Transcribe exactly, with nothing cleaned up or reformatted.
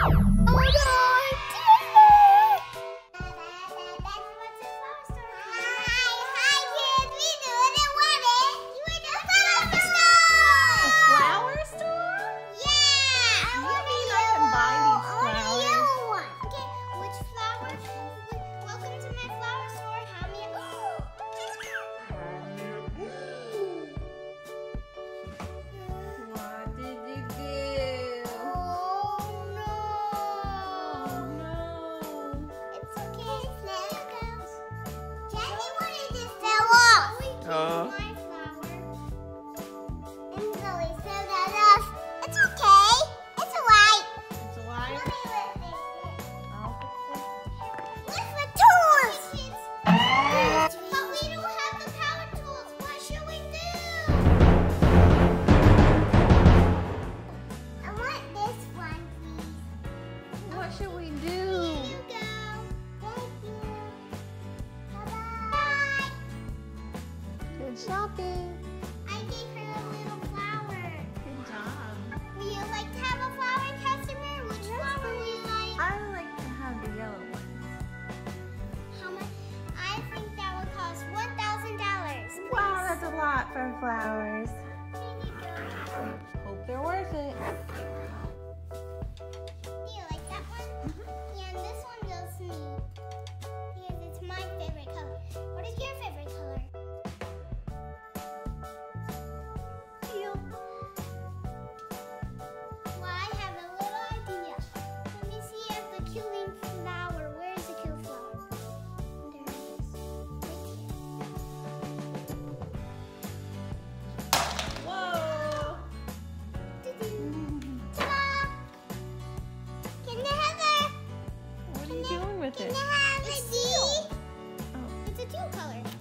Uh. My flower. And Zoe said that us. It's okay. It's alright. It's alright. Let me lift it. I'll fix Lift the tools. But we don't have the power tools. What should we do? I want this one, please. it. What should we do? Here you go. Thank you. Bye-bye. Good shopping. I gave her a little flower. Good job. Would you like to have a flower, customer? Which flower would you like? I like to have the yellow one. How much? I think that would cost one thousand dollars. Wow, that's a lot for flowers. Here you go. Hope they're worth it. Do you like that one? Yeah, and this one goes to me. Because it's my favorite color. What is your favorite color? Teal. Well, I have a little idea. Let me see if the killing flower. Where is the kill flower? There it is. Whoa. Right here. Ta-da! Can you have it? What are you doing with Can it? you have it? Oh. It's a teal color.